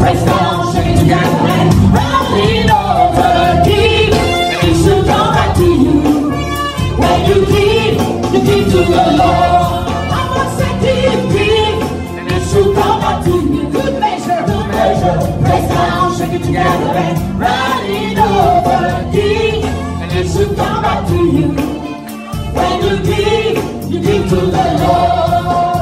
press down, shake together and running over again. And it should come back to you. When you give to the Lord. I must say give, and it should come back to you. Good measure, press down, shake it together and running over again. And it should come back to you. When you give to the Lord.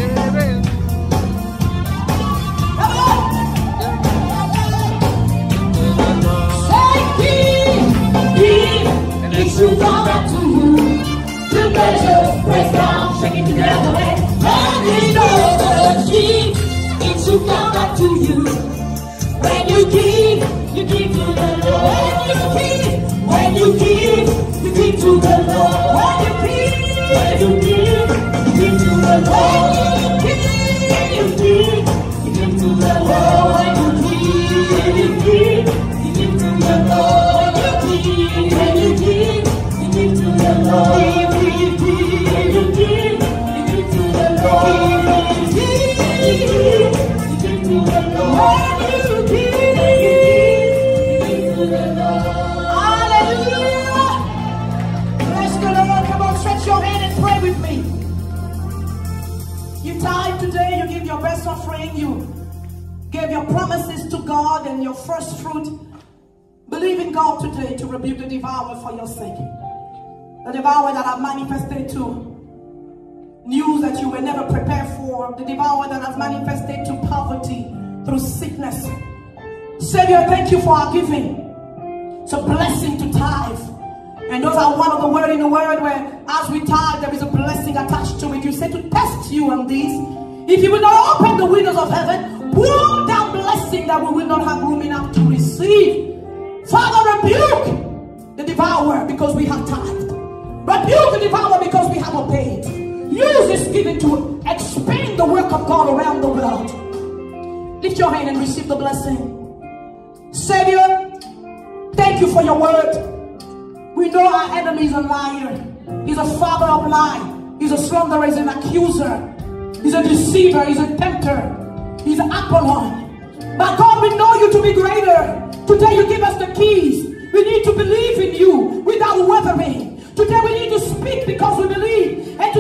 It should come back to you. Good measure, press down, shake it together and running over again. It should come back to you. When you give to the Lord. When you give to the Lord. When you give to the Lord. When you give to the Lord. When you give to the Lord. When you give to the Lord. Hallelujah! Bless the Lord. Come on, stretch your hand and pray with me. You tithe today, you give your best offering, you gave your promises to God and your first fruit. Believe in God today to rebuke the devourer for your sake. The devourer that have manifested to news that you were never prepared for. The devourer that has manifested to poverty through sickness. Savior, thank you for our giving. It's a blessing to tithe. And those are one of the words in the word where as we tithe, there is a blessing attached to it. You say to test you on these. If you will not open the windows of heaven, pour down blessing that we will not have room enough to receive. Father, rebuke the devourer because we have tithed. Rebuke the devourer because we have obeyed. Use this giving to expand the work of God around the world. Lift your hand and receive the blessing. Savior, thank you for your word. We know our enemy is a liar. He's a father of lie. He's a slanderer, he's an accuser. He's a deceiver, he's a tempter. He's an Apollyon. But God, we know you to be greater. Today you give us the keys. We need to believe in you without wavering. Today we need to speak because we believe. And